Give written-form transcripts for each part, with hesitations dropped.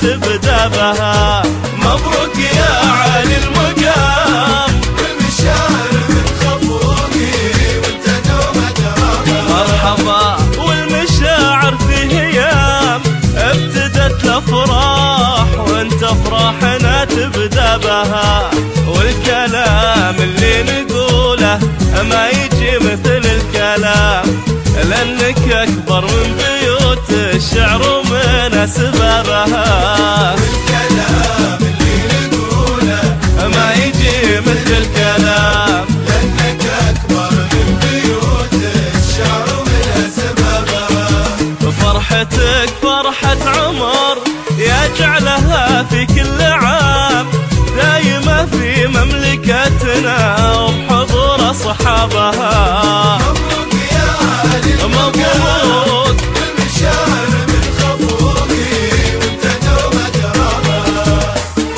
تبدأ بها. مبروك يا عالي المقام والمشاعر من خفوقي وانت دوم ترابها. مرحبا والمشاعر في هيام ابتدت الافراح وانت افراحنا تبدأ بها. والكلام اللي نقوله ما يجي مثل الكلام، لأنك أكبر من بيوت الشعر ومن أسبابها. والكلام اللي نقوله ما يجي مثل الكلام، لأنك أكبر من بيوت الشعر ومن أسبابها. فرحتك فرحة عمر يجعلها في كل عام دايمة في مملكتنا وبحضور أصحابها. مبروك يا عالي مبروك والمشاعر من خفوقي وانت دوم ترابها.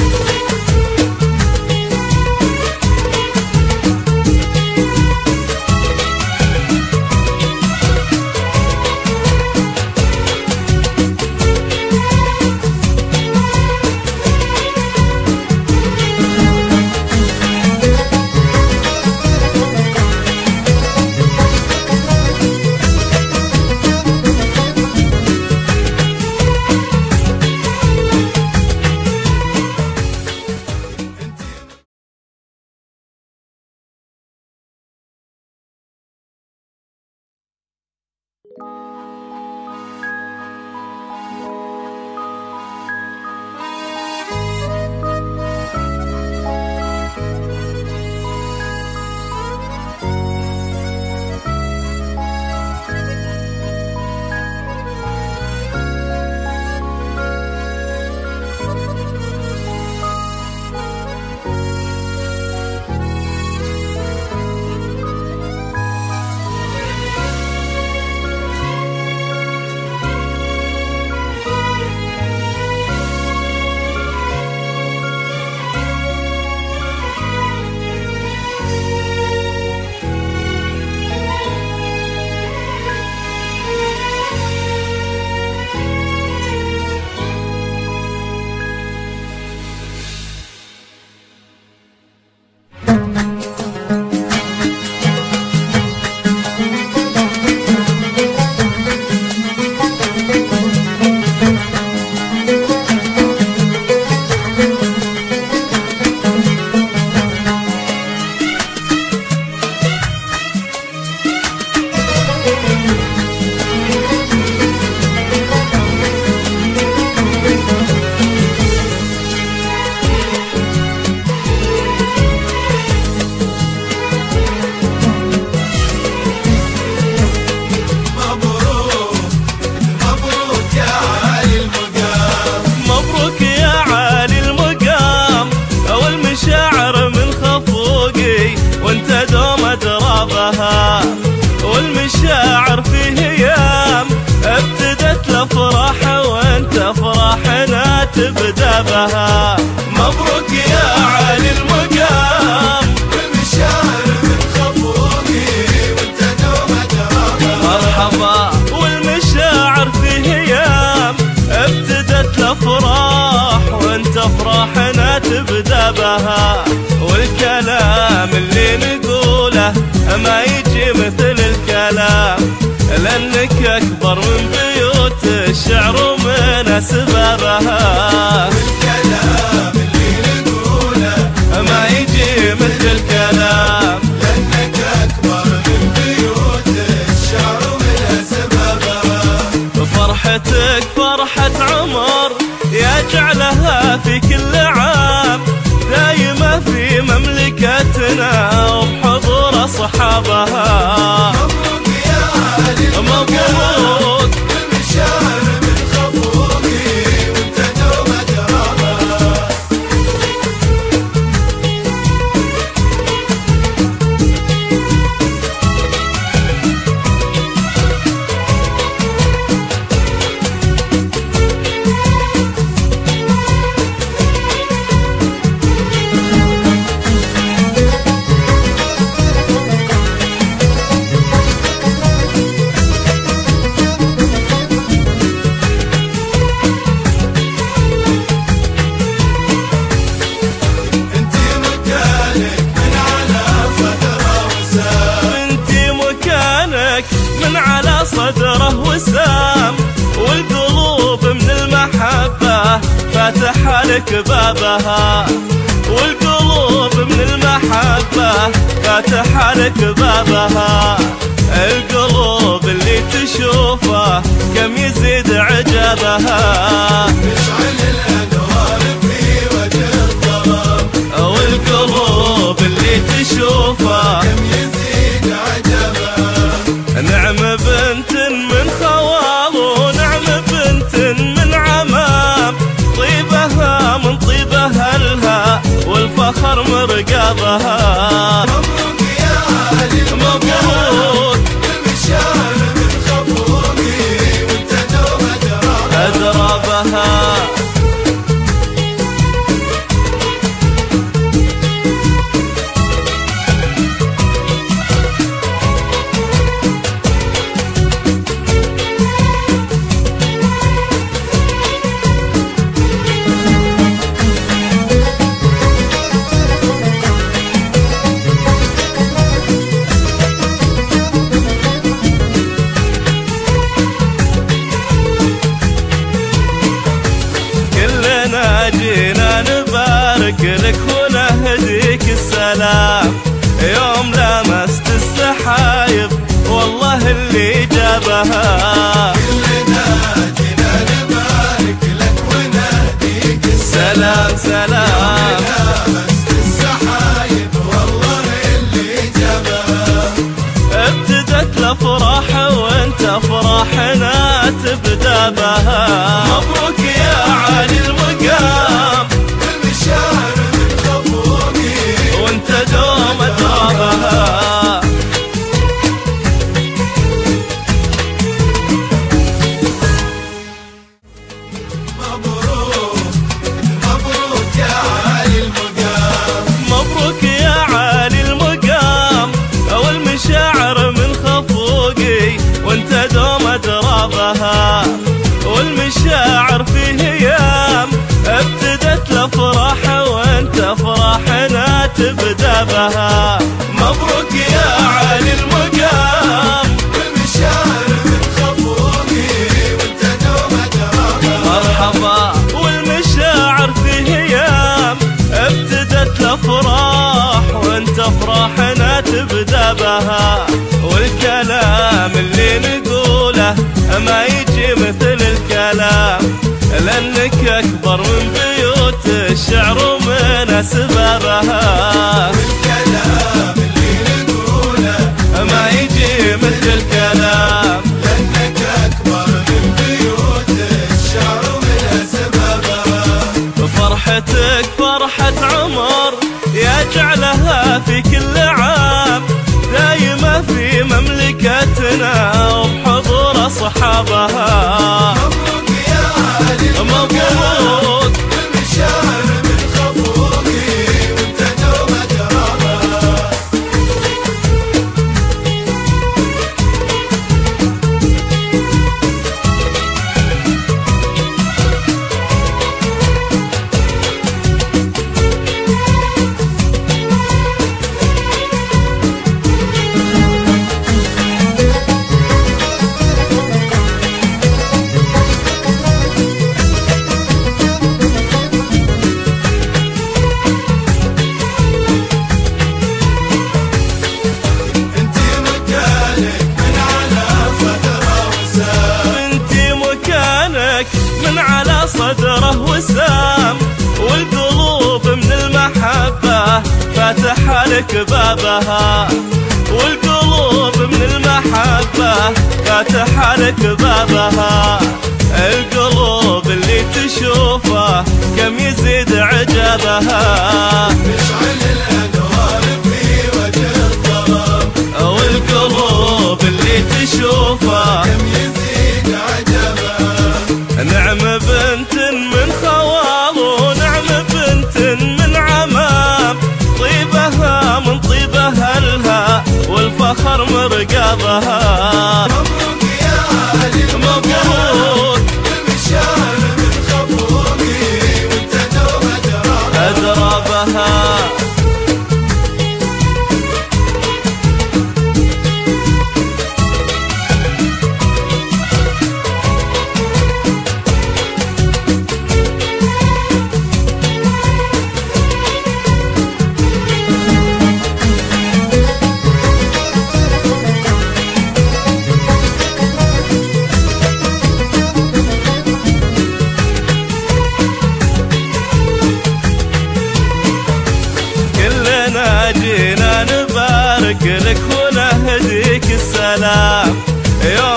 والمشاعر في هيام ابتدت الافراح وانت افراحنا تبدأ بها. مبروك يا عالي المقام والمشاعر من خفوقي وانت دوم ترابها. مرحبا والمشاعر في هيام ابتدت الافراح وانت افراحنا تبدأ بها. والكلام اللي نقوله ما يجي مثل الكلام، لأنك أكبر من بيوت الشعر ومن أسبابها. والكلام اللي نقوله ما يجي مثل الكلام، لأنك أكبر من بيوت الشعر ومن أسبابها. فرحتك فرحة عمر يجعلها في كل عام دايمة في مملكتنا وبحضور أصحابها. مبروك يا عالي مبروك والمشاعر من خفوقي وانت دوم ترابها. صدره وسام، والقلوب من المحبة فاتحة لك بابها، والقلوب من المحبة فاتحة لك بابها. القلوب اللي تشوفه كم يزيد عجبها، تشعل الأنوار في وجه الظلام، والقلوب اللي تشوفه كم يزيد عجبها. نعم بنت من خوال ونعم بنت من عمام، طيبها من طيب أهلها والفخر مرقبها. مبروك يا علي مبروك المشاعر من خفوقي وانت دوم أدرابها. جينا نبارك لك ونهديك السلام، يوم لمست السحايب والله اللي جابها. كلنا جينا نبارك لك ونهديك السلام سلام، لمست السحايب والله اللي جابها. ابتدت الافراح وانت افراحنا تبدا بها. مبروك يا علي المقام المشاعر من خفوقي وانت دوم ادرابها. مبروك مبروك يا علي المقام، مبروك يا علي المقام، والمشاعر من خفوقي وانت دوم ادرابها. والمشاعر فيه ايام ابتدت الافراح وانت افراحنا تبدا بها. مبروك يا علي المقام، المشاعر من خفوقي وانت دوم ادرابها. مرحبا. والمشاعر فيه ايام ابتدت الافراح وانت افراحنا تبدا بها. والكلام اللي نقوله ما يجي مثل الكلام، لانك اكبر من بيوت الشعر ومن اسبابها. الكلام اللي نقوله ما يجي مثل الكلام، لأنك أكبر من بيوت الشعر ومن أسبابها. فرحتك فرحة عمر يجعلها في كل عام، دايمة في مملكتنا وبحضور أصحابها. مبروك يا علي مبروك المشاعر من خفوقي وانت دوم أدرابها. صدره وسام، والقلوب من المحبة فاتحة لك بابها، والقلوب من المحبة فاتحة لك بابها. القلوب اللي تشوفه كم يزيد عجبها، تشعل الأنوار في وجه الظلام، والقلوب اللي تشوفه كم يزيد عجبها. نعم بنت من خوال ونعم بنت من عمام، طيبها من طيب أهلها والفخر مرقبها. مبروك يا علي مبروك المشاعر من خفوقي وانت دوم أدرابها.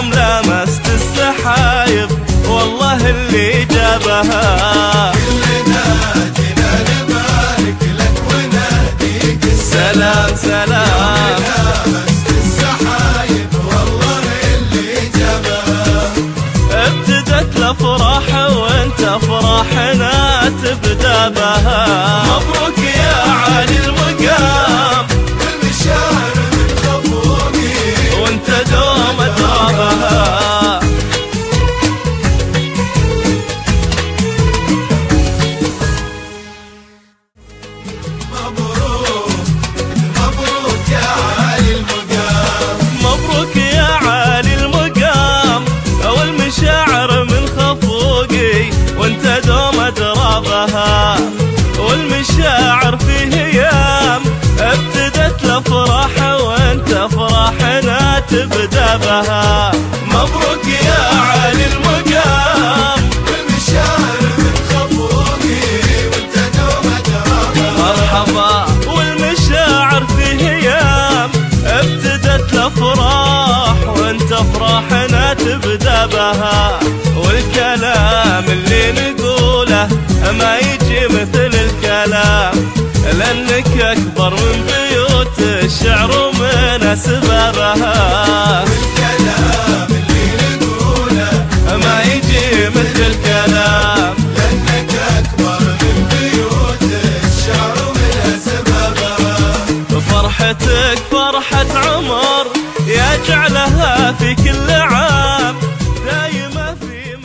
يوم لمست السحايب والله اللي جابها. كلنا جينا نبارك لك ونهديك سلام سلام لمست السحايب والله اللي جابها. ابتدت الافراح وانت افراحنا تبدا بها. مبروك يا عالي المقام والمشاعر من خفوقي وانت دوم ترابها. مبروك مبروك يا عالي المقام. مبروك يا عالي المقام والمشاعر من خفوقي وانت دوم ترابها. والمشاعر فيه ايام ابتدت الافراح وانت افراحنا تبدا بها. مبروك يا عالي المقام والمشاعر من خفوقي وانت دوم ترابها. مرحبا. والمشاعر فيه ايام ابتدت الافراح وانت افراحنا تبدا بها. والكلام اللي نقوله ما يجي مثل الكلام لانك اكبر من بيوت الشعر ومن اسبابها. الكلام اللي نقوله ما يجي مثل الكلام لأنك أكبر من بيوت الشعر ومن أسبابها. فرحتك فرحة عمر يجعلها في كل عام دايما في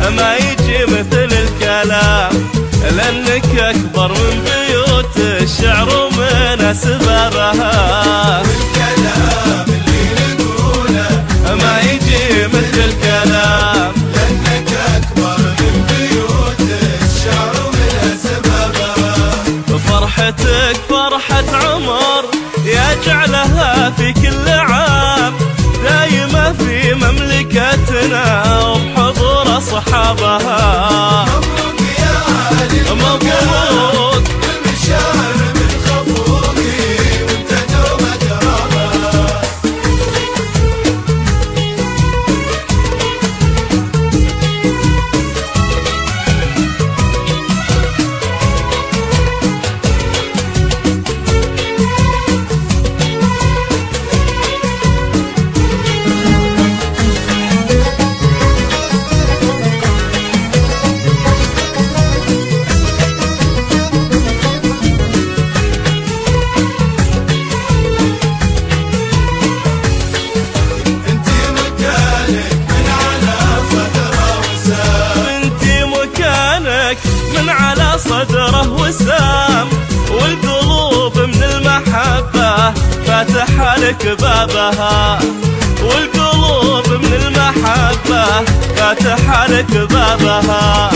ما يجي مثل الكلام، لأنك أكبر من بيوت الشعر ومن أسبابها. والكلام اللي نقوله ما يجي مثل الكلام، لأنك أكبر من بيوت الشعر ومن أسبابها. فرحتك فرحة عمر يجعلها في كل عام، دايمة في مملكتنا وبحضور أصحابها. مبروك يا علي مبروك المشاعر من خفوقي وانت دوم ترابها. من على صدره وسام، والقلوب من المحبة فاتحة لك بابها. والقلوب من المحبة فاتحة لك بابها.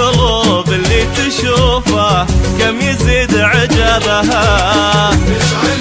القلوب اللي تشوفه كم يزيد عجبها.